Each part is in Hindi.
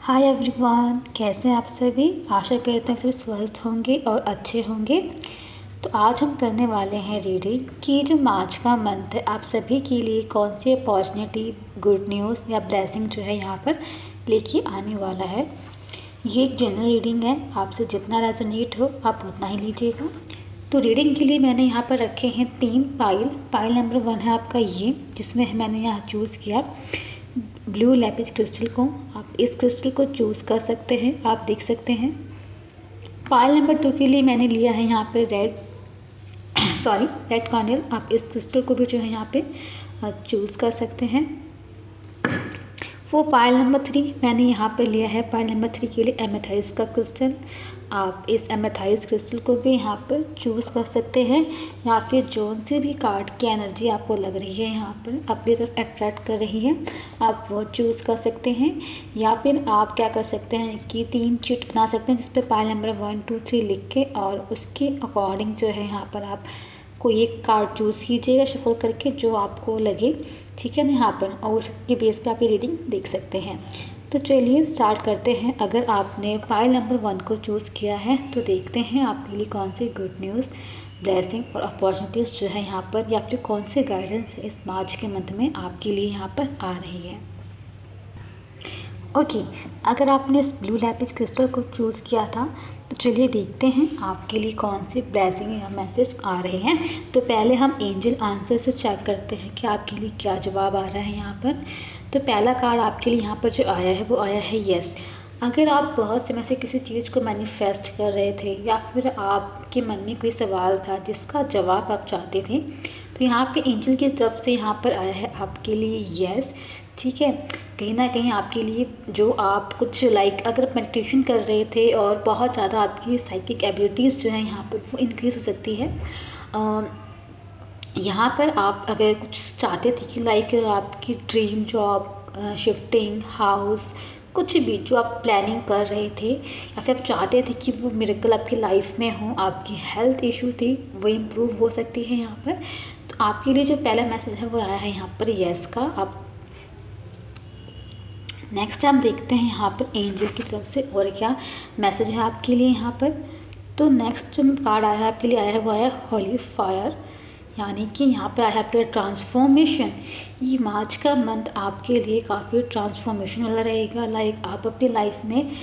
हाय एवरीवन, कैसे हैं आप सभी। आशा करते हैं सभी स्वस्थ होंगे और अच्छे होंगे। तो आज हम करने वाले हैं रीडिंग कि जो मार्च का मंथ है आप सभी के लिए कौन सी अपॉर्चुनिटी, गुड न्यूज़ या ब्लेसिंग जो है यहाँ पर लेके आने वाला है। ये एक जनरल रीडिंग है, आपसे जितना रेजोनेट हो आप उतना ही लीजिएगा। तो रीडिंग के लिए मैंने यहाँ पर रखे हैं 3 पाइल नंबर 1 है आपका ये, जिसमें मैंने यहाँ चूज़ किया ब्लू लैपिस क्रिस्टल को। आप इस क्रिस्टल को चूज़ कर सकते हैं, आप देख सकते हैं। पाइल नंबर 2 के लिए मैंने लिया है यहाँ पे रेड कॉर्नल। आप इस क्रिस्टल को भी जो है यहाँ पे चूज़ कर सकते हैं। वो पाइल नंबर 3 मैंने यहाँ पर लिया है। पाइल नंबर 3 के लिए एमेथाइज का क्रिस्टल। आप इस एमेथाइज क्रिस्टल को भी यहाँ पर चूज़ कर सकते हैं, या फिर जोन से भी कार्ड की एनर्जी आपको लग रही है यहाँ पर अपनी तरफ अट्रैक्ट कर रही है, आप वो चूज़ कर सकते हैं। या फिर आप क्या कर सकते हैं कि 3 चिट बना सकते हैं जिस पर पाइल नंबर 1, 2, 3 लिख के, और उसके अकॉर्डिंग जो है यहाँ पर आप कोई एक कार्ड चूज़ कीजिएगा शफल करके जो आपको लगे, ठीक है ना यहाँ पर, और उसके बेस पे आप ये रीडिंग देख सकते हैं। तो चलिए स्टार्ट करते हैं। अगर आपने पाइल नंबर 1 को चूज़ किया है तो देखते हैं आपके लिए कौन सी गुड न्यूज़, ब्लेसिंग और अपॉर्चुनिटीज़ जो है यहाँ पर, या फिर कौन से गाइडेंस इस मार्च के मंथ में आपके लिए यहाँ पर आ रही है। ओके, अगर आपने इस ब्लू लैपिस क्रिस्टल को चूज़ किया था तो चलिए देखते हैं आपके लिए कौन सी ब्लेसिंग या मैसेज आ रहे हैं। तो पहले हम एंजल आंसर से चेक करते हैं कि आपके लिए क्या जवाब आ रहा है यहाँ पर। तो पहला कार्ड आपके लिए यहाँ पर जो आया है वो आया है यस। अगर आप बहुत समय से किसी चीज़ को मैनिफेस्ट कर रहे थे, या फिर आपके मन में कोई सवाल था जिसका जवाब आप चाहते थे, तो यहाँ पे एंजल की तरफ से यहाँ पर आया है आपके लिए यस, ठीक है। कहीं ना कहीं आपके लिए जो आप कुछ अगर मेडिटेशन कर रहे थे और बहुत ज़्यादा आपकी साइकिक एबिलिटीज़ जो है यहाँ पर वो इंक्रीज़ हो सकती है। यहाँ पर आप अगर कुछ चाहते थे कि आपकी ड्रीम जॉब, शिफ्टिंग हाउस, कुछ भी जो आप प्लानिंग कर रहे थे, या फिर आप चाहते थे कि वो मिरेकल आपकी लाइफ में हो, आपकी हेल्थ इशू थी वो इम्प्रूव हो सकती है यहाँ पर। तो आपके लिए जो पहला मैसेज है वो आया है यहाँ पर यस का। आप नेक्स्ट हम देखते हैं यहाँ पर एंजल की तरफ से और क्या मैसेज है आपके लिए यहाँ पर। तो नेक्स्ट जो कार्ड आया है आपके लिए आया है वो आया होली फायर, यानी कि यहाँ पर आया है आपके लिए ट्रांसफॉर्मेशन। ये मार्च का मंथ आपके लिए काफ़ी ट्रांसफॉर्मेशन वाला रहेगा। आप अपनी लाइफ में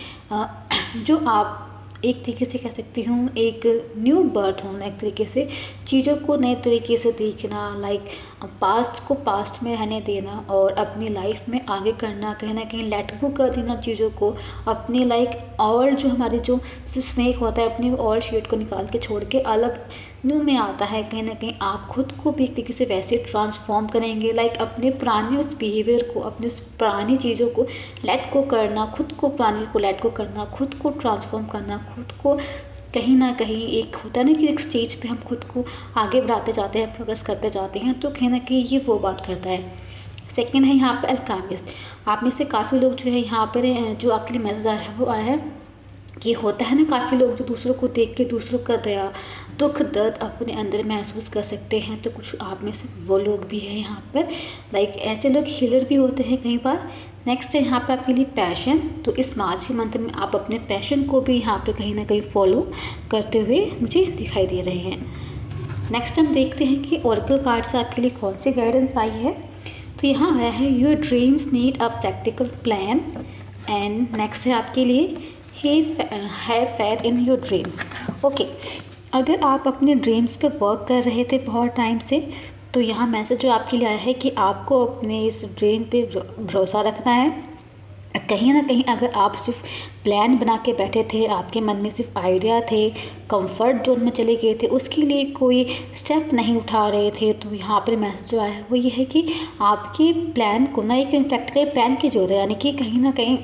जो आप एक तरीके से कह सकती हूँ एक न्यू बर्थ होना, एक तरीके से चीज़ों को नए तरीके से देखना, पास्ट को पास्ट में रहने देना और अपनी लाइफ में आगे करना, कहीं ना कहीं लेट गो कर देना चीज़ों को अपनी और जो हमारी जो स्नेक होता है अपनी और शेड को निकाल के छोड़ के अलग न्यू में आता है। कहीं ना कहीं आप खुद को भी एक तरीके से वैसे ट्रांसफॉर्म करेंगे, अपने पुराने उस बिहेवियर को, अपनी उस पुरानी चीज़ों को लेट गो करना, खुद को पुराने को लेट गो करना, खुद को ट्रांसफॉर्म करना, खुद को कहीं ना कहीं एक होता है ना कि एक स्टेज पे हम खुद को आगे बढ़ाते जाते हैं, प्रोग्रेस करते जाते हैं। तो कहीं ना कहीं ये वो बात करता है। सेकेंड है यहाँ पर अल्केमिस्ट। आप में से काफ़ी लोग जो है यहाँ पर जो आपके लिए मैसेज आया है वो आया है कि होता है ना काफ़ी लोग जो दूसरों को देख के दूसरों का दया, दुख, दर्द अपने अंदर महसूस कर सकते हैं। तो कुछ आप में से वो लोग भी हैं यहाँ पर। ऐसे लोग हीलर भी होते हैं कई बार। नेक्स्ट है यहाँ पे आपके लिए पैशन। तो इस मार्च के मंथ में आप अपने पैशन को भी यहाँ पे कहीं ना कहीं फॉलो करते हुए मुझे दिखाई दे रहे हैं। नेक्स्ट हम देखते हैं कि ओरेकल कार्ड से आपके लिए कौन सी गाइडेंस आई है। तो यहाँ आया है your dreams need a practical plan. And next है आपके लिए have faith in your dreams. Okay, अगर आप अपने ड्रीम्स पे वर्क कर रहे थे बहुत टाइम से, तो यहाँ मैसेज जो आपके लिए आया है कि आपको अपने इस ड्रीम पे भरोसा रखना है। कहीं ना कहीं अगर आप सिर्फ प्लान बना के बैठे थे, आपके मन में सिर्फ आइडिया थे, कंफर्ट जोन में चले गए थे, उसके लिए कोई स्टेप नहीं उठा रहे थे, तो यहाँ पर मैसेज जो आया है वो ये है कि आपके प्लान को ना एक प्रैक्टिकल प्लान की जरूरत है, यानी कि कहीं ना कहीं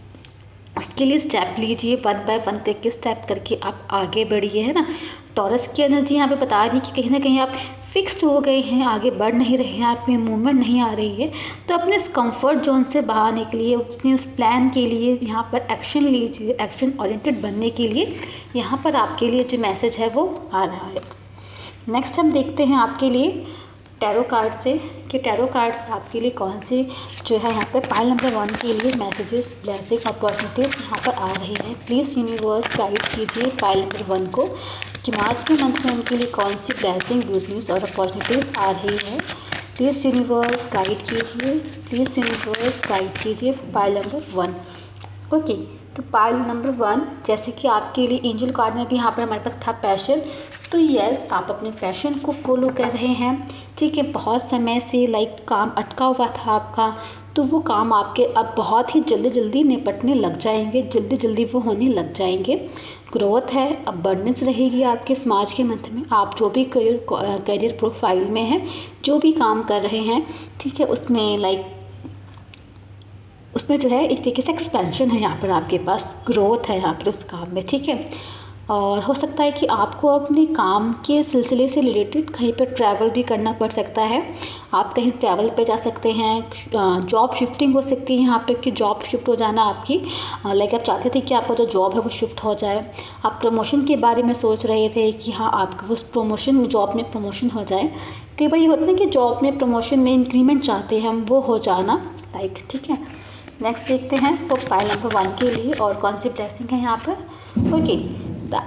उसके लिए स्टेप लीजिए, 1 बाय 1 के स्टेप करके आप आगे बढ़िए, है ना। टॉरस की एनर्जी यहाँ पे बता रही है कि कहीं ना कहीं आप फिक्स्ड हो गए हैं, आगे बढ़ नहीं रहे हैं, आप में मूवमेंट नहीं आ रही है। तो अपने इस कंफर्ट जोन से बाहर निकलिए, उसने उस प्लान के लिए यहाँ पर एक्शन लीजिए, एक्शन ओरिएंटेड बनने के लिए यहाँ पर आपके लिए जो मैसेज है वो आ रहा है। नेक्स्ट हम देखते हैं आपके लिए टैरो कार्ड से कि टैरो कार्ड्स आपके लिए कौन सी जो है यहाँ पे पाइल नंबर 1 के लिए मैसेजेस, ब्लेसिंग, अपॉर्चुनिटीज़ यहाँ पर आ रही है। प्लीज़ यूनिवर्स गाइड कीजिए पाइल नंबर 1 को कि मार्च के मंथ में उनके लिए कौन सी ब्लेसिंग, गुड न्यूज़ और अपॉर्चुनिटीज़ आ रही है। प्लीज़ यूनिवर्स गाइड कीजिए, प्लीज़ यूनिवर्स गाइड कीजिए पाइल नंबर 1। ओके, तो पाइल नंबर 1 जैसे कि आपके लिए एंजल कार्ड में भी यहाँ पर हमारे पास था पैशन, तो यस आप अपने पैशन को फॉलो कर रहे हैं। ठीक है, बहुत समय से काम अटका हुआ था आपका, तो वो काम आपके अब बहुत ही जल्दी निपटने लग जाएंगे, जल्दी वो होने लग जाएंगे। ग्रोथ है, अबंडेंस रहेगी आपके समाज के मंथ में। आप जो भी करियर प्रोफाइल में हैं, जो भी काम कर रहे हैं, ठीक है, उसमें जो है एक तरीके से एक्सपेंशन है यहाँ पर आपके पास, ग्रोथ है यहाँ पर उस काम में। ठीक है, और हो सकता है कि आपको अपने काम के सिलसिले से रिलेटेड कहीं पर ट्रैवल भी करना पड़ सकता है। आप कहीं ट्रैवल पे जा सकते हैं, जॉब शिफ्टिंग हो सकती है यहाँ पे कि जॉब शिफ्ट हो जाना आपकी, आप चाहते थे कि आपका जो जॉब है वो शिफ्ट हो जाए। आप प्रमोशन के बारे में सोच रहे थे कि हाँ आपको उस प्रमोशन जॉब में प्रमोशन हो जाए। कई बार ये होता है कि जॉब में प्रमोशन में इंक्रीमेंट चाहते हैं हम, वो हो जाना ठीक है। नेक्स्ट देखते हैं फॉर पाइल नंबर 1 के लिए और कौन सी ब्लेसिंग है यहाँ पर। ओके, द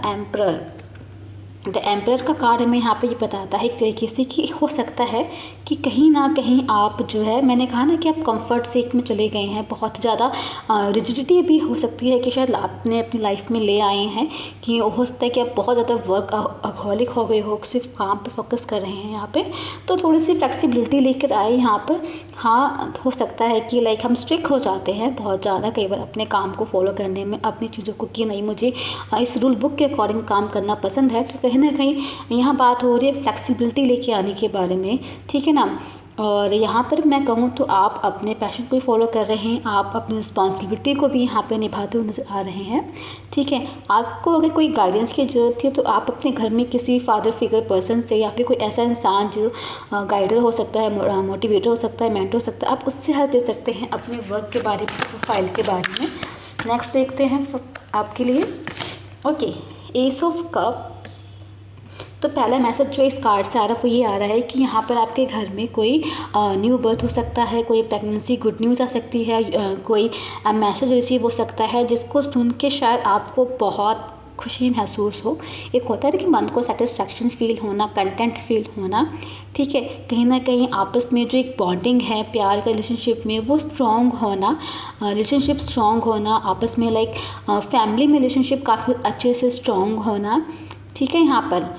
एम्परर का कार्ड हमें यहाँ पे ये बताता है एक तरीके से कि हो सकता है कि कहीं ना कहीं आप जो है, मैंने कहा ना कि आप कंफर्ट सेक में चले गए हैं, बहुत ज़्यादा रिजिडिटी भी हो सकती है कि शायद आपने अपनी लाइफ में ले आए हैं, कि हो सकता है कि आप बहुत ज़्यादा वर्कaholic हो गए हो, सिर्फ काम पे फोकस कर रहे हैं यहाँ पे, तो थोड़ी सी फ्लेक्सिबिलिटी लेकर आए यहाँ पर। हाँ, हो सकता है कि हम स्ट्रिक्ट हो जाते हैं बहुत ज़्यादा कई बार अपने काम को फॉलो करने में, अपनी चीज़ों को, कि नहीं मुझे इस रूल बुक के अकॉर्डिंग काम करना पसंद है। तो कहीं ना कहीं यहाँ बात हो रही है फ्लेक्सिबिलिटी लेके आने के बारे में, ठीक है ना। और यहाँ पर मैं कहूँ तो आप अपने पैशन को ही फॉलो कर रहे हैं, आप अपनी रिस्पॉन्सिबिलिटी को भी यहाँ पे निभाते हुए नजर आ रहे हैं। ठीक है, आपको अगर कोई गाइडेंस की ज़रूरत है तो आप अपने घर में किसी फादर फिगर पर्सन से या फिर कोई ऐसा इंसान जो गाइडर हो सकता है, मोटिवेटर हो सकता है, मेंटर हो सकता है, आप उससे हेल्प ले सकते हैं अपने वर्क के बारे में, प्रोफाइल के बारे में। नेक्स्ट देखते हैं आपके लिए। Okay, ace of cup. तो पहला मैसेज जो इस कार्ड से आ रहा है वो ये आ रहा है कि यहाँ पर आपके घर में कोई न्यू बर्थ हो सकता है, कोई प्रेगनेंसी गुड न्यूज़ आ सकती है, कोई मैसेज रिसीव हो सकता है जिसको सुन के शायद आपको बहुत खुशी महसूस हो। एक होता है ना कि मन को सेटिस्फैक्शन फील होना, कंटेंट फील होना। ठीक है, कहीं ना कहीं आपस में जो एक बॉन्डिंग है प्यार का रिलेशनशिप में, वो स्ट्रॉन्ग होना, रिलेशनशिप स्ट्रॉन्ग होना आपस में, फैमिली में रिलेशनशिप काफ़ी अच्छे से स्ट्रॉन्ग होना। ठीक है, यहाँ पर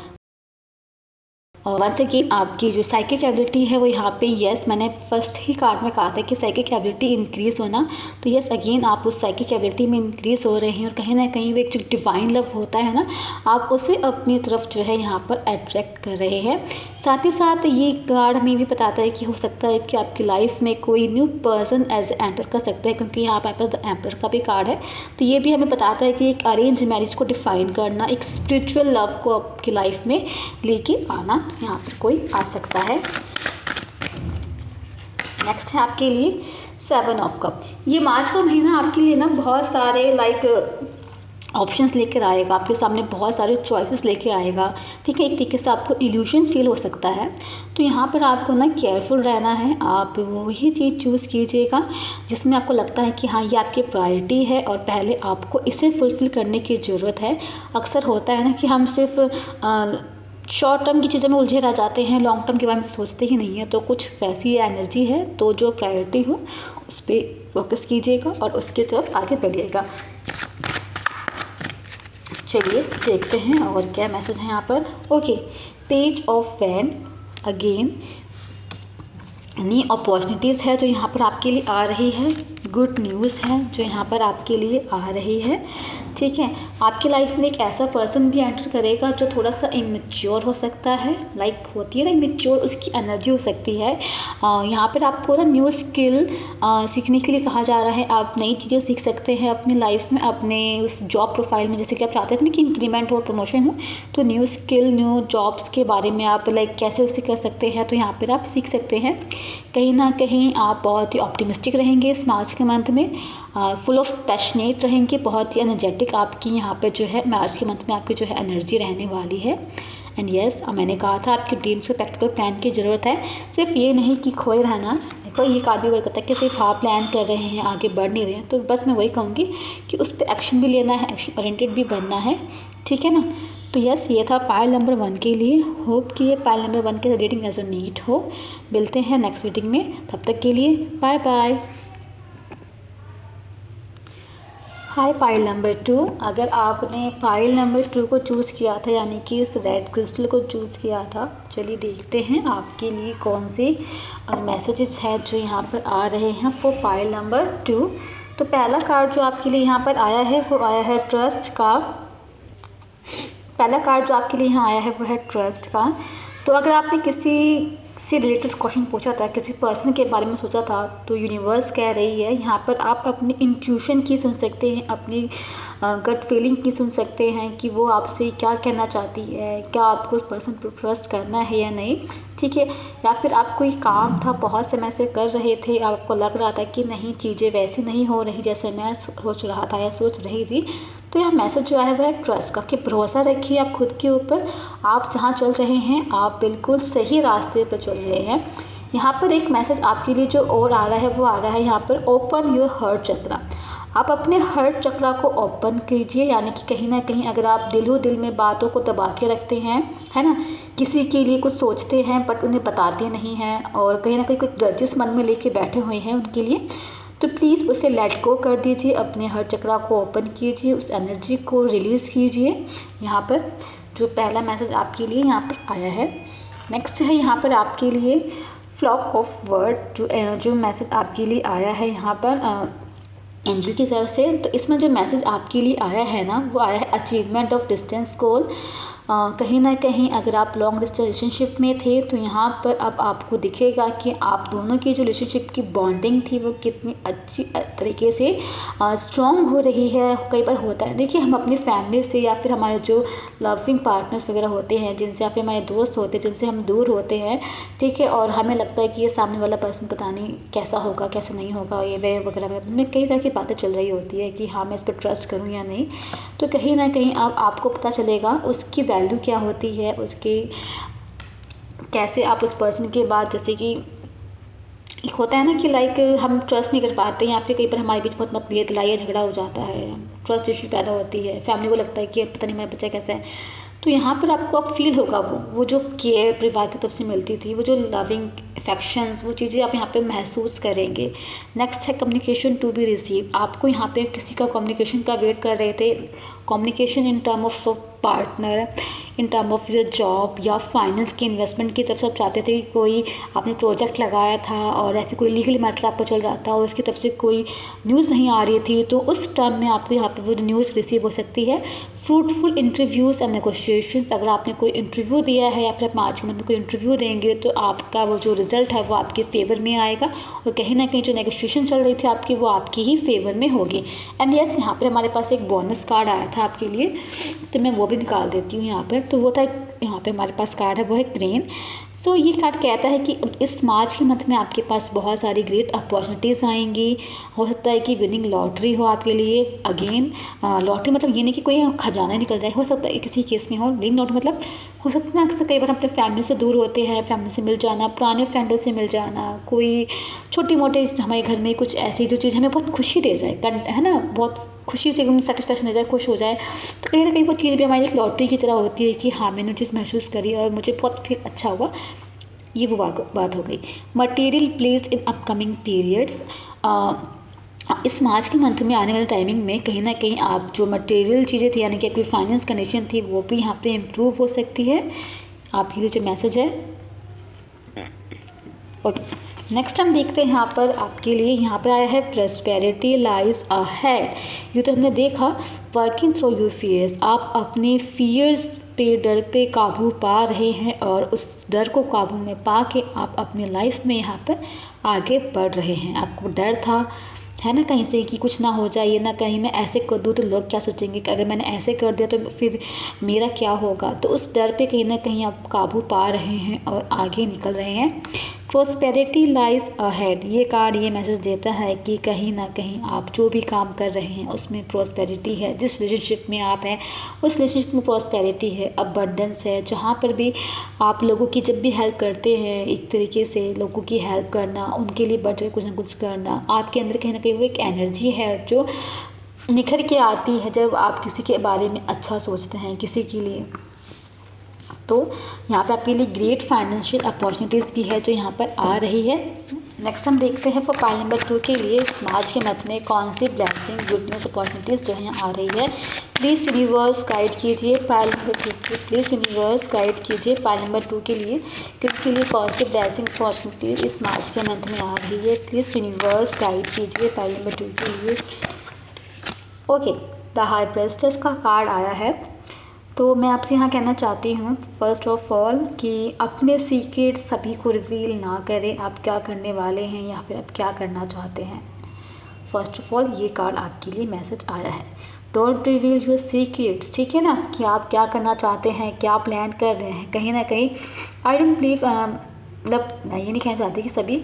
और वंस अगेन आपकी जो साइकिक एबिलिटी है वो यहाँ पे, यस मैंने फर्स्ट ही कार्ड में कहा था कि साइकिक एबिलिटी इंक्रीज़ होना, तो यस अगेन आप उस साइकिक एबिलिटी में इंक्रीज़ हो रहे हैं और कहीं ना कहीं वो एक जो डिवाइन लव होता है ना, आप उसे अपनी तरफ जो है यहाँ पर अट्रैक्ट कर रहे हैं। साथ ही साथ ये कार्ड हमें भी बताता है कि हो सकता है कि आपकी लाइफ में कोई न्यू पर्सन एज एंटर कर सकता है, क्योंकि यहाँ पर द एम्परर का भी कार्ड है। तो ये भी हमें बताता है कि एक अरेंज मैरिज को डिफाइन करना, एक स्पिरिचुअल लव को आपकी लाइफ में लेके आना यहाँ पर कोई आ सकता है। नेक्स्ट है आपके लिए 7 ऑफ कप। ये मार्च का महीना आपके लिए ना बहुत सारे ऑप्शंस लेकर आएगा, आपके सामने बहुत सारे चॉइसेस लेके आएगा। ठीक है, एक तरीके से आपको इल्यूशन फील हो सकता है, तो यहाँ पर आपको ना केयरफुल रहना है। आप वही चीज़ चूज़ कीजिएगा जिसमें आपको लगता है कि हाँ ये आपकी प्रायोरिटी है और पहले आपको इसे फुलफ़िल करने की ज़रूरत है। अक्सर होता है ना कि हम सिर्फ शॉर्ट टर्म की चीज़ों में उलझे रह जाते हैं, लॉन्ग टर्म के बारे में सोचते ही नहीं है। तो कुछ वैसी एनर्जी है, तो जो प्रायोरिटी हो उस पर फोकस कीजिएगा और उसकी तरफ आगे बढ़िएगा। चलिए देखते हैं और क्या मैसेज है यहाँ पर। Okay, page of wand again, new opportunities है जो यहाँ पर आपके लिए आ रही है, गुड न्यूज़ है जो यहाँ पर आपके लिए आ रही है। ठीक है, आपकी लाइफ में एक ऐसा पर्सन भी एंटर करेगा जो थोड़ा सा इमेच्योर हो सकता है, होती है ना इमेच्योर, उसकी एनर्जी हो सकती है। यहाँ पर आपको ना न्यू स्किल सीखने के लिए कहा जा रहा है। आप नई चीज़ें सीख सकते हैं अपनी लाइफ में, अपने उस जॉब प्रोफाइल में, जैसे कि आप चाहते थे ना कि इंक्रीमेंट हो, प्रमोशन हो, तो न्यू स्किल, न्यू जॉब्स के बारे में आप कैसे उसे कर सकते हैं, तो यहाँ पर आप सीख सकते हैं। कहीं ना कहीं आप बहुत ही ऑप्टिमिस्टिक रहेंगे इस मार्च के मंथ में, फुल ऑफ पैशनेट रहेंगे, बहुत ही एनर्जेटिक आपकी यहाँ पे जो है मार्च के मंथ में आपकी जो है एनर्जी रहने वाली है। एंड यस, मैंने कहा था आपकी ड्रीम्स को प्रैक्टिकल प्लान की ज़रूरत है, सिर्फ ये नहीं कि खोए रहना। देखो ये कार्ड भी वही कहता है कि सिर्फ आप प्लान कर रहे हैं, आगे बढ़ नहीं रहे हैं, तो बस मैं वही कहूँगी कि उस पर एक्शन भी लेना है, एक्शन ओरिएंटेड भी बनना है, ठीक है ना। तो यस, ये था पायल नंबर 1 के लिए। होप कि ये पायल नंबर 1 के रीडिंग एज नीट हो। मिलते हैं नेक्स्ट रीडिंग में, तब तक के लिए bye bye. Hi pile number 2, अगर आपने पाइल नंबर 2 को चूज़ किया था, यानी कि इस रेड क्रिस्टल को चूज़ किया था, चलिए देखते हैं आपके लिए कौन से मैसेजेस है जो यहाँ पर आ रहे हैं फॉर पाइल नंबर 2। तो पहला कार्ड जो आपके लिए यहाँ पर आया है वो आया है ट्रस्ट का। पहला कार्ड जो आपके लिए यहाँ आया है वो है ट्रस्ट का। तो अगर आपने किसी से रिलेटेड क्वेश्चन पूछा था, किसी पर्सन के बारे में सोचा था, तो यूनिवर्स कह रही है यहाँ पर आप अपनी इंट्यूशन की सुन सकते हैं, अपनी गट फीलिंग की सुन सकते हैं कि वो आपसे क्या कहना चाहती है, क्या आपको उस पर्सन पर ट्रस्ट करना है या नहीं, ठीक है। या फिर आप कोई काम था बहुत समय से कर रहे थे, आपको लग रहा था कि नहीं चीज़ें वैसी नहीं हो रही जैसे मैं सोच रहा था या सोच रही थी, तो यह मैसेज जो है वह है ट्रस्ट का, कि भरोसा रखिए आप खुद के ऊपर, आप जहाँ चल रहे हैं आप बिल्कुल सही रास्ते पर चल रहे हैं। यहाँ पर एक मैसेज आपके लिए जो और आ रहा है वो आ रहा है यहाँ पर ओपन योर हार्ट चक्रा। आप अपने हार्ट चक्रा को ओपन कीजिए, यानी कि कहीं ना कहीं अगर आप दिल में बातों को दबा के रखते हैं, है ना, किसी के लिए कुछ सोचते हैं बट उन्हें बताते नहीं हैं, और कहीं ना कहीं कुछ ग्रजेस मन में लेके बैठे हुए हैं उनके लिए, तो प्लीज़ उसे लेट गो कर दीजिए, अपने हार्ट चक्रा को ओपन कीजिए, उस एनर्जी को रिलीज़ कीजिए। यहाँ पर जो पहला मैसेज आपके लिए यहाँ पर आया है। नेक्स्ट है यहाँ पर आपके लिए फ्लॉक ऑफ वर्ड, जो मैसेज आपके लिए आया है यहाँ पर एंजल की तरफ से। तो इसमें जो मैसेज आपके लिए आया है ना, वो आया है अचीवमेंट ऑफ डिस्टेंस गोल। कहीं ना कहीं अगर आप लॉन्ग डिस्टेंस रिलेशनशिप में थे तो यहाँ पर अब आपको दिखेगा कि आप दोनों की जो रिलेशनशिप की बॉन्डिंग थी वो कितनी अच्छी तरीके से स्ट्रॉन्ग हो रही है। कई बार होता है, देखिए हम अपनी फैमिली से या फिर हमारे जो लविंग पार्टनर्स वगैरह होते हैं जिनसे, या फिर हमारे दोस्त होते हैं जिनसे हम दूर होते हैं, ठीक है, और हमें लगता है कि ये सामने वाला पर्सन पता नहीं कैसा होगा कैसा नहीं होगा, ये वे वगैरह में कई तरह की बातें चल रही होती है कि हाँ मैं इस पर ट्रस्ट करूँ या नहीं। तो कहीं ना कहीं अब आपको पता चलेगा उसकी वैल्यू क्या होती है, उसकी कैसे आप उस पर्सन के बाद, जैसे कि एक होता है ना कि लाइक हम ट्रस्ट नहीं कर पाते या फिर कई बार हमारे बीच बहुत मतभेद, लड़ाई झगड़ा हो जाता है, ट्रस्ट इशू पैदा होती है, फैमिली को लगता है कि पता नहीं मेरा बच्चा कैसा है, तो यहाँ पर आपको अब फील होगा वो जो केयर परिवार की तरफ से मिलती थी, वो जो लविंग अफेक्शंस, वो चीज़ें आप यहाँ पे महसूस करेंगे। नेक्स्ट है कम्युनिकेशन टू बी रिसीव। आपको यहाँ पे किसी का कम्युनिकेशन का वेट कर रहे थे, communication in term of partner, in term of your job या फाइनेंस की इन्वेस्टमेंट की तरफ से आप चाहते थे कि कोई आपने प्रोजेक्ट लगाया था और या फिर कोई लीगल मैटर आपको चल रहा था और उसकी तरफ से कोई न्यूज़ नहीं आ रही थी, तो उस टर्म में आपको यहाँ पर वो न्यूज़ रिसीव हो सकती है। फ्रूटफुल इंटरव्यूज़ एंड नेगोशिएशंस, अगर आपने कोई इंटरव्यू दिया है या फिर आप आज के मंथ में कोई इंटरव्यू देंगे तो आपका वो जो रिज़ल्ट है वो आपके फेवर में आएगा, और कहीं ना कहीं जो नेगोशिएशन चल रही थी आपकी वो आपकी ही फेवर में होगी। एंड यस, यहाँ पर हमारे पास एक बोनस कार्ड आया था आपके लिए, तो मैं वो भी निकाल देती हूँ यहाँ पर। तो वो था, यहाँ पे हमारे पास कार्ड है वो है क्रेन। सो ये कार्ड कहता है कि इस मार्च के मंथ में आपके पास बहुत सारी ग्रेट अपॉर्चुनिटीज़ आएंगी। हो सकता है कि विनिंग लॉटरी हो आपके लिए। अगेन लॉटरी मतलब ये नहीं कि कोई खजाना निकल जाए, हो सकता है किसी केस में हो। विनिंग लॉटरी मतलब हो सकता है अक्सर कई बार अपने फैमिली से दूर होते हैं, फैमिली से मिल जाना, पुराने फ्रेंडों से मिल जाना, कोई छोटी मोटी हमारे घर में कुछ ऐसी जो चीज़ हमें बहुत खुशी दे जाए, है ना, बहुत खुशी से एकदम सेटिस्फैक्शन हो जाए, खुश हो जाए, तो कहीं ना कहीं वो चीज़ भी हमारी एक लॉटरी की तरह होती है कि हाँ मैंने चीज़ महसूस करी और मुझे बहुत फिर अच्छा हुआ। ये वो बात हो गई। Material place in upcoming periods, इस मार्च के मंथ में आने वाले टाइमिंग में कहीं ना कहीं आप जो मटेरियल चीज़ें थी, यानी कि आपकी फाइनेंस कंडीशन थी, वो भी यहाँ पे इम्प्रूव हो सकती है। आपके लिए जो मैसेज है ओके। नेक्स्ट हम देखते हैं यहाँ पर आपके लिए, यहाँ पर आया है प्रॉस्पेरिटी लाइज अहेड। ये तो हमने देखा, वर्किंग थ्रू योर फियर्स, आप अपने फियर्स पे, डर पे काबू पा रहे हैं और उस डर को काबू में पा के आप अपनी लाइफ में यहाँ पर आगे बढ़ रहे हैं। आपको डर था, है ना, कहीं से कि कुछ ना हो जाए, ये ना कहीं मैं ऐसे कर दूँ तो लोग क्या सोचेंगे, कि अगर मैंने ऐसे कर दिया तो फिर मेरा क्या होगा, तो उस डर पे कहीं ना कहीं आप काबू पा रहे हैं और आगे निकल रहे हैं। प्रोस्पेरिटी लाइज अहेड, ये कार्ड ये मैसेज देता है कि कहीं ना कहीं आप जो भी काम कर रहे हैं उसमें प्रोस्पेरिटी है। जिस रिलेशनशिप में आप हैं उस रिलेशनशिप में प्रोस्पेरिटी है, अबंडेंस है। जहाँ पर भी आप लोगों की जब भी हेल्प करते हैं, एक तरीके से लोगों की हेल्प करना, उनके लिए बढ़ कुछ ना कुछ करना, आपके अंदर कहीं ना कहीं वो एक एनर्जी है जो निखर के आती है जब आप किसी के बारे में अच्छा सोचते हैं किसी के लिए। तो यहाँ पे आपके लिए ग्रेट फाइनेंशियल अपॉर्चुनिटीज़ भी है जो यहाँ पर आ रही है। नेक्स्ट हम देखते हैं फॉर पाइल नंबर 2 के लिए समाज के मत में कौन सी ब्लेसिंग गुड न्यूज़ अपॉर्चुनिटीज़ जो है यहाँ आ रही है। प्लीज़ यूनिवर्स गाइड कीजिए पाइल नंबर 2 के, प्लीज़ यूनिवर्स गाइड कीजिए पाइल नंबर 2 के लिए किसके लिए कौन सी ब्लेसिंग अपॉर्चुनिटीज़ इस मार्च के मंथ में आ रही है। प्लीज़ यूनिवर्स गाइड कीजिए पाइल नंबर 2 के लिए। ओके, द हाई प्रेस्टेस का कार्ड आया है। तो मैं आपसे यहाँ कहना चाहती हूँ फर्स्ट ऑफ ऑल कि अपने सीक्रेट सभी को रिवील ना करें, आप क्या करने वाले हैं या फिर आप क्या करना चाहते हैं। फर्स्ट ऑफ ऑल ये कार्ड आपके लिए मैसेज आया है, डोंट रिवील योर सीक्रेट्स, ठीक है ना, कि आप क्या करना चाहते हैं, क्या प्लान कर रहे हैं। कहीं ना कहीं आई डोंट बिलीव, मतलब मैं ये नहीं कहना चाहती कि सभी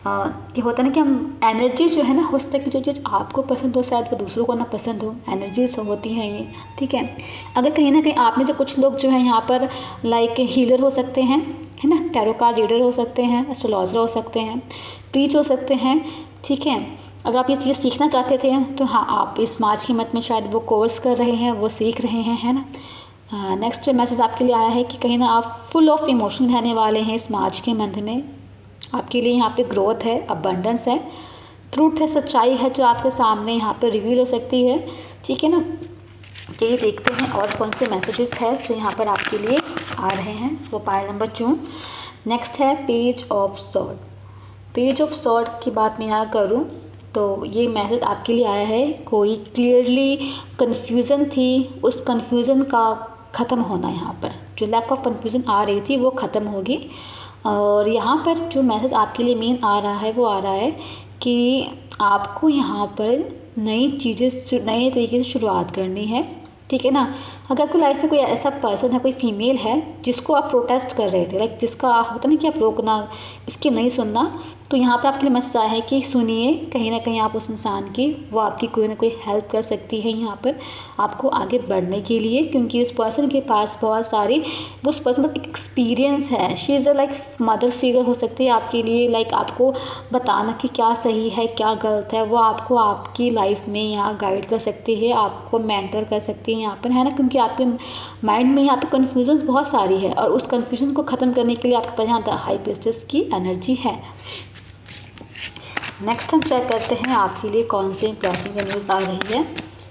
कि होता है ना कि हम एनर्जी जो है ना, हो सकता है कि जो चीज़ आपको पसंद हो शायद वो दूसरों को ना पसंद हो, एनर्जीज होती हैं ये, ठीक है। अगर कहीं ना कहीं आप में से कुछ लोग जो है यहाँ पर लाइक हीलर हो सकते हैं, है ना, टैरो कार्ड रीडर हो सकते हैं, एस्ट्रोलॉजर हो सकते हैं, प्रीच हो सकते हैं, ठीक है। अगर आप ये चीज़ सीखना चाहते थे तो हाँ, आप इस मार्च के मंथ में शायद वो कोर्स कर रहे हैं, वो सीख रहे हैं, है ना। नेक्स्ट मैसेज आपके लिए आया है कि कहीं ना आप फुल ऑफ इमोशन रहने वाले हैं इस मार्च के मंथ में। आपके लिए यहाँ पे ग्रोथ है, अबंडेंस है, ट्रूथ है, सच्चाई है जो आपके सामने यहाँ पे रिवील हो सकती है, ठीक है ना। चलिए देखते हैं और कौन से मैसेजेस है जो यहाँ पर आपके लिए आ रहे हैं वो पाइल नंबर 2। नेक्स्ट है page of sword. Page of sword की बात मैं यहाँ करूँ तो ये मैसेज आपके लिए आया है, कोई क्लियरली कन्फ्यूज़न थी, उस कन्फ्यूज़न का ख़त्म होना, यहाँ पर जो लैक ऑफ कन्फ्यूज़न आ रही थी वो ख़त्म होगी। और यहाँ पर जो मैसेज आपके लिए मेन आ रहा है वो आ रहा है कि आपको यहाँ पर नई चीज़ें नए तरीके से शुरुआत करनी है, ठीक है ना। अगर आपकी लाइफ में कोई ऐसा पर्सन है, कोई फीमेल है जिसको आप प्रोटेस्ट कर रहे थे, लाइक जिसका होता ना कि आप रोकना, इसकी नहीं सुनना, तो यहाँ पर आपके लिए मैसेज आया है कि सुनिए, कहीं ना कहीं आप उस इंसान की, वो आपकी कोई ना कोई हेल्प कर सकती है यहाँ पर आपको आगे बढ़ने के लिए, क्योंकि उस पर्सन के पास बहुत सारी, उस पर्सन के पास एक एक्सपीरियंस है। She is a like mother figure हो सकती है आपके लिए, लाइक आपको बताना कि क्या सही है क्या गलत है, वो आपको आपकी लाइफ में यहाँ गाइड कर सकती है, आपको मेंटर कर सकती है यहाँ पर, है ना, क्योंकि आपके माइंड में यहाँ पर कन्फ्यूजन बहुत सारी है और उस कन्फ्यूजन को ख़त्म करने के लिए आपके पास यहाँ द हाई प्रीस्टेस की एनर्जी है। नेक्स्ट हम चेक करते हैं आपके लिए कौन सी ब्लेसिंग न्यूज़ आ रही है।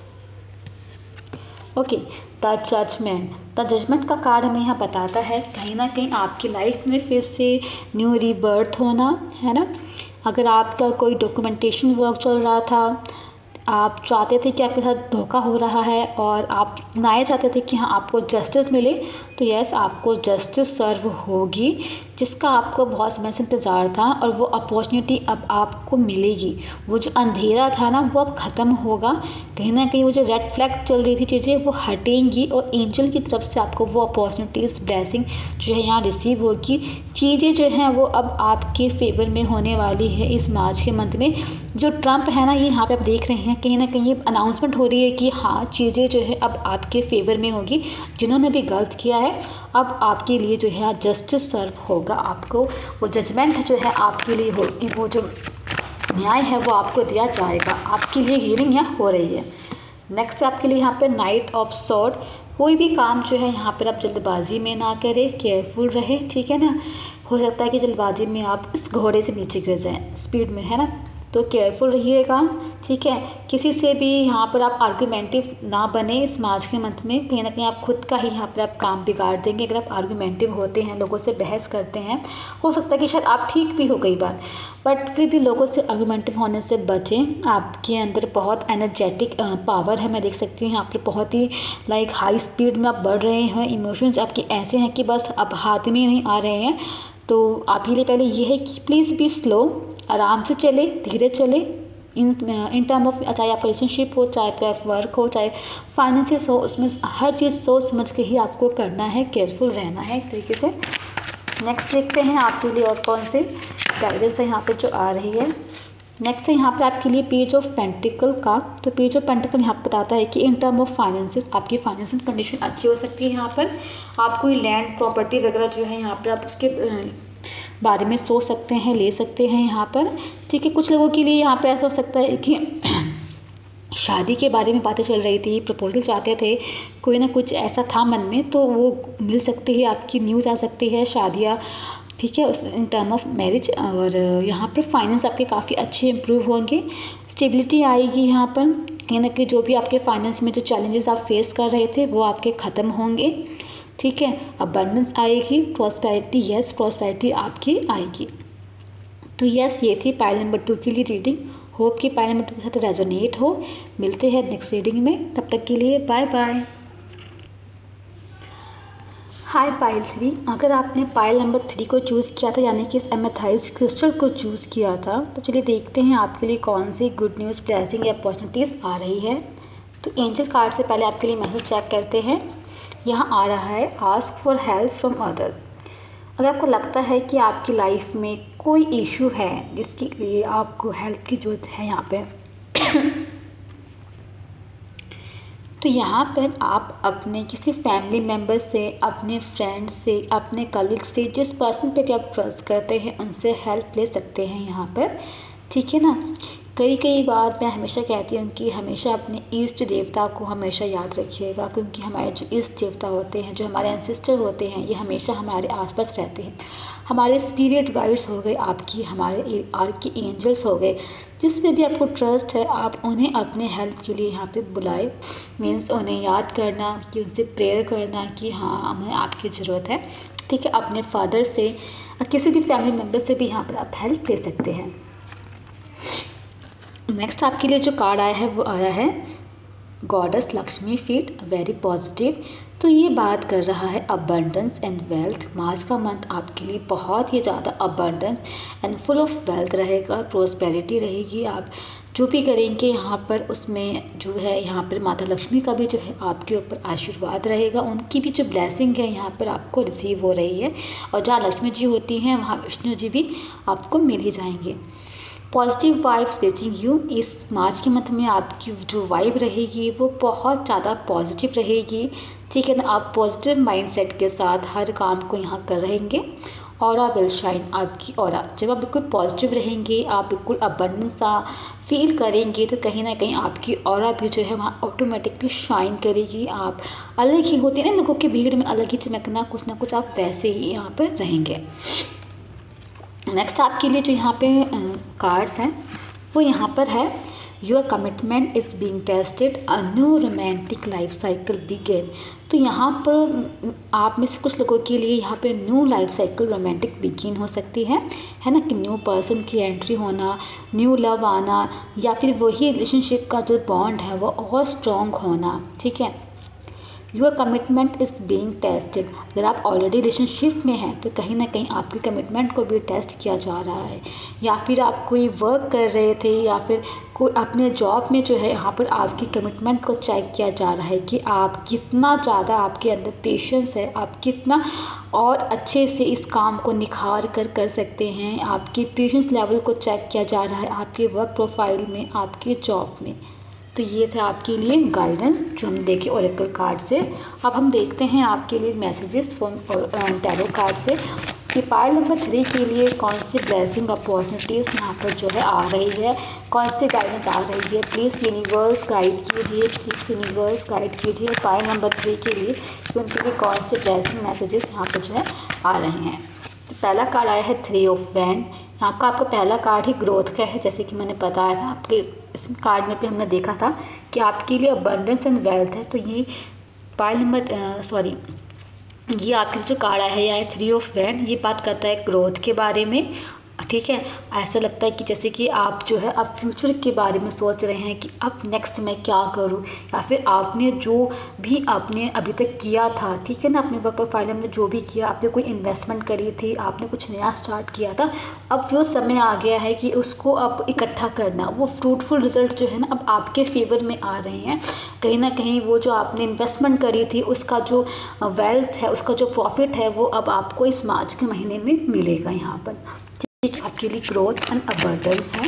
Okay, the judgment. The judgment का कार्ड हमें यहाँ बताता है कहीं ना कहीं आपकी लाइफ में फिर से न्यू रीबर्थ होना, है ना। अगर आपका कोई डॉक्यूमेंटेशन वर्क चल रहा था, आप चाहते थे कि आपके साथ धोखा हो रहा है और आप ना चाहते थे कि हाँ आपको जस्टिस मिले, तो यस आपको जस्टिस सर्व होगी, जिसका आपको बहुत समय से इंतज़ार था और वो अपॉर्चुनिटी अब आपको मिलेगी। वो जो अंधेरा था ना वो अब ख़त्म होगा, कहीं ना कहीं वो जो रेड फ्लैग चल रही थी चीज़ें वो हटेंगी और एंजल की तरफ से आपको वो अपॉर्चुनिटीज़ ब्लेसिंग जो है यहाँ रिसीव होगी। चीज़ें जो हैं वो अब आपके फेवर में होने वाली है इस मार्च के मंथ में। जो ट्रम्प है ना, ये यहाँ पे आप देख रहे हैं कहीं ना कहीं ये अनाउंसमेंट हो रही है कि हाँ चीज़ें जो है अब आपके फेवर में होगी। जिन्होंने भी गलत किया है अब आपके लिए जो है जस्टिस सर्व होगा, आपको वो जजमेंट जो है आपके लिए होगी, वो जो न्याय है वो आपको दिया जाएगा। आपके लिए हीलिंग यहाँ हो रही है। नेक्स्ट आपके लिए यहाँ पे नाइट ऑफ सॉर्ड। कोई भी काम जो है यहाँ पर आप जल्दबाजी में ना करें, केयरफुल रहे, ठीक है ना। हो सकता है कि जल्दबाजी में आप इस घोड़े से नीचे गिर जाएं स्पीड में, है ना, तो केयरफुल रहिएगा, ठीक है। किसी से भी यहाँ पर आप आर्गूमेंटिव ना बने इस मार्च के मंथ में, कहीं ना कहीं आप खुद का ही यहाँ पर आप काम बिगाड़ देंगे अगर आप आर्गूमेंटिव होते हैं, लोगों से बहस करते हैं। हो सकता है कि शायद आप ठीक भी हो कई बार, बट फिर भी लोगों से आर्गूमेंटिव होने से बचें। आपके अंदर बहुत एनर्जेटिक पावर है, मैं देख सकती हूँ यहाँ पर बहुत ही लाइक हाई स्पीड में आप बढ़ रहे हैं। इमोशंस आपके ऐसे हैं कि बस अब हाथ में नहीं आ रहे हैं। तो आप ही लिए पहले ये है कि प्लीज़ बी स्लो, आराम से चले, धीरे चले इन टर्म ऑफ, चाहे आपका रिलेशनशिप हो, चाहे आपका वर्क हो, चाहे फाइनेंसिस हो, उसमें हर चीज़ सोच समझ के ही आपको करना है, केयरफुल रहना है एक तरीके से। नेक्स्ट देखते हैं आपके लिए और कौन से गाइडेंस है यहाँ पे जो आ रही है। नेक्स्ट है यहाँ पर आपके लिए पेज ऑफ पेंटिकल का। तो पेज ऑफ पेंटिकल यहाँ पर बताता है कि इन टर्म ऑफ फाइनेंसेस आपकी फाइनेंशियल कंडीशन अच्छी हो सकती है। यहाँ पर आप कोई लैंड प्रॉपर्टी वगैरह जो है यहाँ पर आप उसके बारे में सोच सकते हैं, ले सकते हैं यहाँ पर, ठीक है। कुछ लोगों के लिए यहाँ पर ऐसा हो सकता है कि शादी के बारे में बातें चल रही थी, प्रपोजल चाहते थे, कोई ना कुछ ऐसा था मन में, तो वो मिल सकती है, आपकी न्यूज़ आ सकती है, शादियाँ, ठीक है, उस इन टर्म ऑफ मैरिज। और यहाँ पर फाइनेंस आपके काफ़ी अच्छे इंप्रूव होंगे, स्टेबिलिटी आएगी यहाँ पर। कहीं ना कहीं जो भी आपके फाइनेंस में जो चैलेंजेस आप फेस कर रहे थे वो आपके ख़त्म होंगे, ठीक है। अबंडेंस आएगी, प्रॉस्पेरिटी, यस प्रॉस्पेरिटी आपकी आएगी। तो यस, ये थी पाइल नंबर 2 के लिए रीडिंग। होप कि पाइल नंबर 2 के साथ रेजोनेट हो। मिलते हैं नेक्स्ट रीडिंग में, तब तक के लिए बाय बाय। हाय पाइल 3, अगर आपने पाइल नंबर 3 को चूज़ किया था, यानी कि इस एमेथाइज्ड क्रिस्टल को चूज़ किया था, तो चलिए देखते हैं आपके लिए कौन सी गुड न्यूज़, ब्लेसिंग या अपॉर्चुनिटीज़ आ रही है। तो एंजल कार्ड से पहले आपके लिए मैसेज चेक करते हैं। यहाँ आ रहा है ask for help from others. अगर आपको लगता है कि आपकी लाइफ में कोई इशू है जिसके लिए आपको हेल्प की ज़रूरत है यहाँ पे तो यहाँ पर आप अपने किसी फैमिली मेम्बर से, अपने फ्रेंड से, अपने कलीग से, जिस पर्सन पे भी आप ट्रस्ट करते हैं उनसे हेल्प ले सकते हैं यहाँ पर, ठीक है ना। कई बार मैं हमेशा कहती हूँ कि हमेशा अपने इष्ट देवता को हमेशा याद रखिएगा, क्योंकि हमारे जो इष्ट देवता होते हैं, जो हमारे एंसेस्टर होते हैं, ये हमेशा हमारे आसपास रहते हैं। हमारे स्पिरिट गाइड्स हो गए आपकी, हमारे आपके एंजल्स हो गए, जिस पे भी आपको ट्रस्ट है आप उन्हें अपने हेल्प के लिए यहाँ पे बुलाए। मीन्स उन्हें याद करना, कि उनसे प्रेयर करना कि हाँ हमें आपकी ज़रूरत है, ठीक है। अपने फादर से, किसी भी फैमिली मेम्बर से भी यहाँ पर आप हेल्प ले सकते हैं। नेक्स्ट आपके लिए जो कार्ड आया है वो आया है goddess Lakshmi feet, very positive. तो ये बात कर रहा है अबंडेंस एंड वेल्थ। मार्च का मंथ आपके लिए बहुत ही ज़्यादा abundance and full of wealth रहेगा, प्रोस्पेरिटी रहेगी। आप जो भी करेंगे यहाँ पर उसमें जो है यहाँ पर माता लक्ष्मी का भी जो है आपके ऊपर आशीर्वाद रहेगा, उनकी भी जो ब्लेसिंग है यहाँ पर आपको रिसीव हो रही है। और जहाँ लक्ष्मी जी होती हैं वहाँ विष्णु जी भी आपको मिल ही जाएंगे। Positive vibes reaching you. इस मार्च के मंथ में आपकी जो वाइब रहेगी वो बहुत ज़्यादा पॉजिटिव रहेगी, ठीक है ना। आप पॉजिटिव माइंडसेट के साथ हर काम को यहाँ कर रहेंगे। ऑरा विल शाइन, आपकी ऑरा जब आप बिल्कुल पॉजिटिव रहेंगे, आप बिल्कुल अबंडेंस सा फील करेंगे, तो कहीं ना कहीं आपकी ऑरा भी जो है वहाँ ऑटोमेटिकली शाइन करेगी। आप अलग ही होते हैं ना, लोगों की भीड़ में अलग ही चमकना, कुछ ना कुछ आप वैसे ही यहाँ पर रहेंगे। नेक्स्ट आपके लिए जो यहाँ पे कार्ड्स हैं वो यहाँ पर है your commitment is being tested, a new romantic life cycle begin. तो यहाँ पर आप में से कुछ लोगों के लिए यहाँ पे new life cycle romantic begin हो सकती है ना, कि न्यू पर्सन की एंट्री होना, न्यू लव आना, या फिर वही रिलेशनशिप का जो बॉन्ड है वो और स्ट्रॉन्ग होना, ठीक है। Your commitment is being tested. अगर आप ऑलरेडी रिलेशनशिप में हैं तो कहीं ना कहीं आपके कमिटमेंट को भी टेस्ट किया जा रहा है, या फिर आप कोई वर्क कर रहे थे या फिर कोई अपने जॉब में जो है यहाँ पर आपकी कमिटमेंट को चेक किया जा रहा है कि आप कितना ज़्यादा आपके अंदर पेशेंस है, आप कितना और अच्छे से इस काम को निखार कर सकते हैं। आपकी पेशेंस लेवल को चेक किया जा रहा है आपके वर्क प्रोफाइल में, आपके जॉब में। तो ये थे आपके लिए गाइडेंस जो हम देखे ओरेकल कार्ड से। अब हम देखते हैं आपके लिए मैसेजेस फ्रॉम टैरो कार्ड से कि पाइल नंबर 3 के लिए कौन सी ब्लेसिंग अपॉर्चुनिटीज़ यहाँ पर जो है आ रही है, कौन सी गाइडेंस आ रही है। प्लीज़ यूनिवर्स गाइड कीजिए, प्लीज़ यूनिवर्स गाइड कीजिए पाइल नंबर 3 के लिए कि उनके लिए कौन से ब्लेसिंग मैसेजेस यहाँ पर जो है आ रहे हैं। तो पहला कार्ड आया है 3 ऑफ वैंड। यहाँ का आपका पहला कार्ड ही ग्रोथ का है, जैसे कि मैंने बताया था आपके इस कार्ड में भी हमने देखा था कि आपके लिए अबंडेंस एंड वेल्थ है। तो ये पाइल नंबर ये आपके जो कार्ड आया है 3 ऑफ वैंड, ये बात करता है ग्रोथ के बारे में, ठीक है। ऐसा लगता है कि जैसे कि आप जो है अब फ्यूचर के बारे में सोच रहे हैं कि अब नेक्स्ट मैं क्या करूं, या फिर आपने जो भी आपने अभी तक किया था, ठीक है ना, अपने वर्क प्रोफाइल में जो भी किया, आपने कोई इन्वेस्टमेंट करी थी, आपने कुछ नया स्टार्ट किया था, अब वो समय आ गया है कि उसको अब इकट्ठा करना, वो फ्रूटफुल रिजल्ट जो है ना अब आपके फेवर में आ रहे हैं। कहीं ना कहीं वो जो आपने इन्वेस्टमेंट करी थी उसका जो वेल्थ है, उसका जो प्रॉफिट है, वो अब आपको इस मार्च के महीने में मिलेगा यहाँ पर। ठीक, आपके लिए ग्रोथ एंड अबंडेंस है।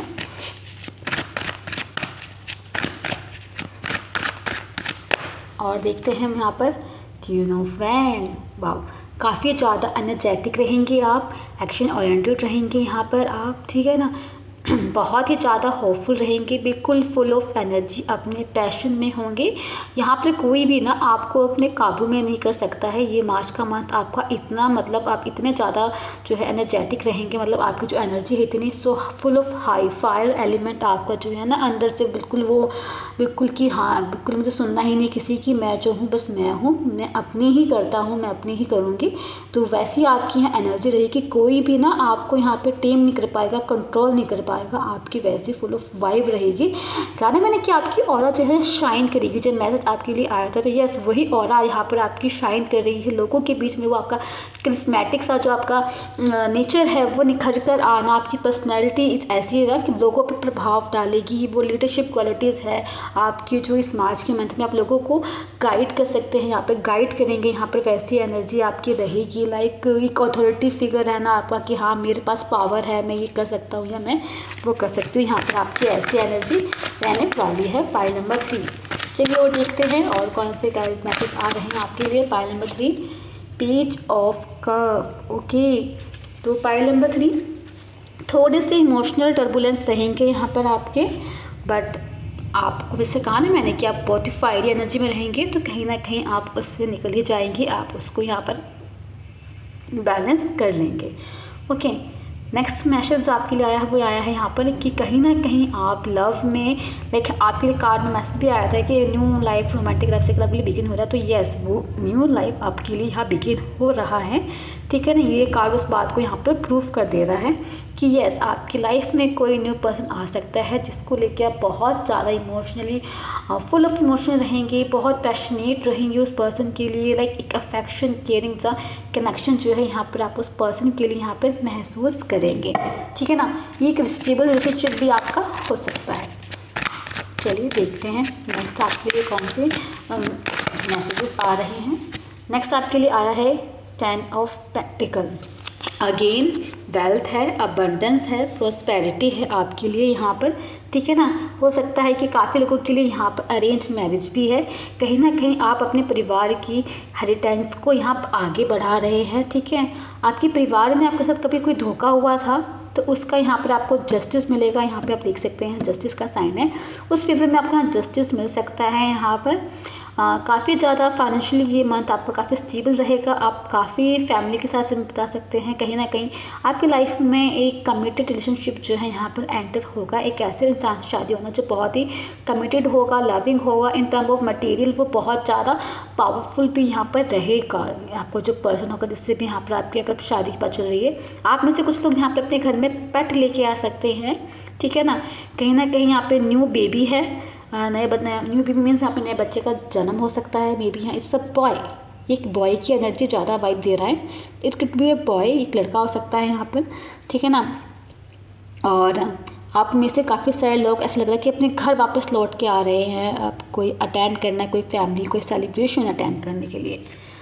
और देखते हैं हम यहाँ पर क्वीन ऑफ वैंड। वाह, काफ़ी ज़्यादा एनर्जेटिक रहेंगे आप, एक्शन ओरिएंटेड रहेंगे यहाँ पर आप, ठीक है ना, बहुत ही ज़्यादा होपफुल रहेंगे, बिल्कुल फुल ऑफ एनर्जी, अपने पैशन में होंगे। यहाँ पर कोई भी ना आपको अपने काबू में नहीं कर सकता है। ये मार्च का मंथ आपका इतना, मतलब आप इतने ज़्यादा जो है एनर्जेटिक रहेंगे, मतलब आपकी जो एनर्जी है इतनी so full of high fire element आपका जो है ना अंदर से बिल्कुल वो बिल्कुल कि हाँ बिल्कुल मुझे सुनना ही नहीं किसी की, मैं जो हूँ बस मैं हूँ, मैं अपनी ही करता हूँ, मैं अपनी ही करूँगी। तो वैसी आपकी यहाँ एनर्जी रहेगी, कोई भी ना आपको यहाँ पे टेम नहीं कर पाएगा, कंट्रोल नहीं कर पाएगा, आपकी वैसी फुल ऑफ वाइब रहेगी। कहा ना मैंने कि आपकी ऑरा जो है शाइन करेगी। जब मैसेज आपके लिए आया था तो यस वही ऑरा यहाँ पर आपकी शाइन कर रही है, लोगों के बीच में वो आपका क्रिस्मेटिक सा जो आपका नेचर है वो निखर कर आना, आपकी पर्सनैलिटी ऐसी है ना कि लोगों पर प्रभाव डालेगी, वो लीडरशिप क्वालिटीज़ है आपकी जो इस मार्च के मंथ में आप लोगों को गाइड कर सकते हैं, यहाँ पे गाइड करेंगे, यहाँ पर वैसी एनर्जी आपकी रहेगी। लाइक एक अथॉरिटी फिगर है ना आपका कि हाँ मेरे पास पावर है, मैं ये कर सकता हूँ या मैं वो कर सकती हूँ, यहाँ पर आपकी ऐसी एनर्जी रहने वाली है। पाइल नंबर 3, चलिए और देखते हैं और कौन से गाइड मैसेज आ रहे हैं आपके लिए। Pile number 3, page of cup. Okay, तो पाइल नंबर 3, थोड़े से इमोशनल टर्बुलेंस रहेंगे यहाँ पर आपके, बट आपको वैसे कहा ना मैंने कि आप बहुत ही फायरी एनर्जी में रहेंगे, तो कहीं ना कहीं आप उससे निकल ही जाएंगे, आप उसको यहाँ पर बैलेंस कर लेंगे। ओके, नेक्स्ट मैसेज जो आपके लिए आया है वो आया है यहाँ पर कि कहीं ना कहीं आप लव में, लाइक आपके लिए कार्ड में मैसेज भी आया था कि न्यू लाइफ रोमांटिक लाइफ से के लिए बिगिन हो रहा है। तो येस वो न्यू लाइफ आपके लिए यहाँ बिगिन हो रहा है, ठीक है ना। ये कार्ड उस बात को यहाँ पर प्रूफ कर दे रहा है कि येस आपकी लाइफ में कोई न्यू पर्सन आ सकता है जिसको लेके आप बहुत ज़्यादा इमोशनली फुल ऑफ इमोशन रहेंगे, बहुत पैशनेट रहेंगे उस पर्सन के लिए। लाइक एक अफेक्शन केयरिंग सा कनेक्शन जो है यहाँ पर आप उस पर्सन के लिए यहाँ पर महसूस करेंगे, ठीक है ना। ये एक स्टेबल रिलेशनशिप भी आपका हो सकता है। चलिए देखते हैं नेक्स्ट आपके लिए कौन से मैसेजेस आ रहे हैं। नेक्स्ट आपके लिए आया है 10 ऑफ पेंटिकल। अगेन वेल्थ है, अबंडेंस है, प्रोस्पेरिटी है आपके लिए यहाँ पर, ठीक है ना। हो सकता है कि काफ़ी लोगों के लिए यहाँ पर अरेंज मैरिज भी है। कहीं ना कहीं आप अपने परिवार की हेरिटेंस को यहाँ पर आगे बढ़ा रहे हैं, ठीक है। आपके परिवार में आपके साथ कभी कोई धोखा हुआ था तो उसका यहाँ पर आपको जस्टिस मिलेगा। यहाँ पे आप देख सकते हैं जस्टिस का साइन है, उस फेवर में आपको यहाँ जस्टिस मिल सकता है। यहाँ पर काफ़ी ज़्यादा फाइनेंशियली ये मंथ आपका काफ़ी स्टेबल रहेगा, आप काफ़ी फैमिली के साथ समय बिता सकते हैं। कहीं ना कहीं आपकी लाइफ में एक कमिटेड रिलेशनशिप जो है यहाँ पर एंटर होगा। एक ऐसे इंसान से शादी होना जो बहुत ही कमिटेड होगा, लविंग होगा, इन टर्म ऑफ मटेरियल वो बहुत ज़्यादा पावरफुल भी यहाँ पर रहेगा। आपको जो पर्सन होगा जिससे भी यहाँ पर आपकी अगर शादी की बात चल रही है, आप में से कुछ लोग यहाँ पर अपने घर में पेट लेके आ सकते हैं, ठीक है ना कहीं यहाँ पे न्यू बेबी है, न्यू बेबी मीन्स यहाँ पे नए बच्चे का जन्म हो सकता है। मे बी यहाँ इट्स अ बॉय, एक बॉय की एनर्जी ज़्यादा वाइब दे रहा है। It could be a boy, एक लड़का हो सकता है यहाँ पर, ठीक है ना। और आप में से काफ़ी सारे लोग ऐसा लग रहा है कि अपने घर वापस लौट के आ रहे हैं, आप कोई अटेंड करना है, कोई फैमिली कोई सेलिब्रेशन अटेंड करने के लिए।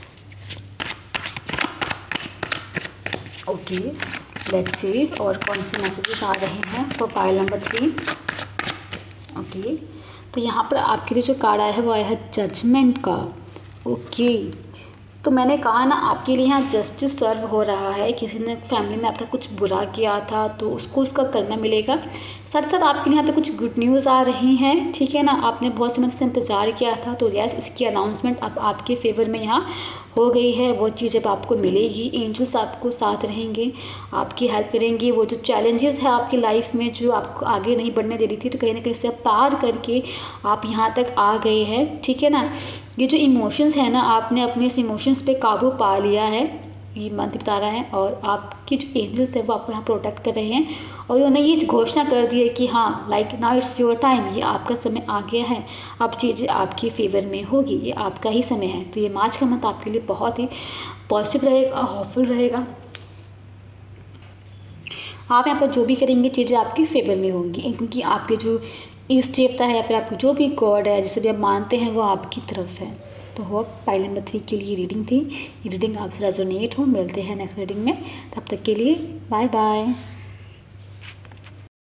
ओके लेट्स सी और कौन से मैसेजेस आ रहे हैं फॉर पाइल नंबर 3। ओके तो यहाँ पर आपके लिए जो कार्ड आया है वो आया है जजमेंट का। ओके तो मैंने कहा ना आपके लिए यहाँ जस्टिस सर्व हो रहा है, किसी ने फैमिली में आपका कुछ बुरा किया था तो उसको उसका करना मिलेगा। साथ साथ आपके लिए यहाँ पे कुछ गुड न्यूज़ आ रही हैं, ठीक है ना। आपने बहुत समय से इंतज़ार किया था तो यस इसकी अनाउंसमेंट अब आपके फेवर में यहाँ हो गई है। वो चीज़ अब आपको मिलेगी, एंजल्स आपको साथ रहेंगे, आपकी हेल्प करेंगे। वो जो चैलेंजेस है आपकी लाइफ में जो आपको आगे नहीं बढ़ने दे रही थी तो कहीं ना कहीं से पार करके आप यहाँ तक आ गए हैं, ठीक है ना। ये जो इमोशंस है ना आपने अपने इस इमोशंस पे काबू पा लिया है, ये मंथ बता रहा है, और आपकी जो एंजल्स है वो आपको यहाँ प्रोटेक्ट कर रहे हैं, और उन्होंने ये घोषणा कर दी है कि हाँ like now it's your time, ये आपका समय आ गया है, अब चीज़ें आपके फेवर में होगी, ये आपका ही समय है। तो ये मार्च का मंथ आपके लिए बहुत ही पॉजिटिव रहेगा, होपफुल रहेगा। आप यहाँ पर जो भी करेंगे चीज़ें आपके फेवर में होंगी, क्योंकि आपके जो इष्ट देवता है या फिर आपको जो भी गॉड है जिसे भी आप मानते हैं वो आपकी तरफ है। तो होप पाइल नंबर 3 के लिए रीडिंग थी। ये रीडिंग आपसे रेजोनेट हो। मिलते हैं नेक्स्ट रीडिंग में, तब तक के लिए बाय बाय।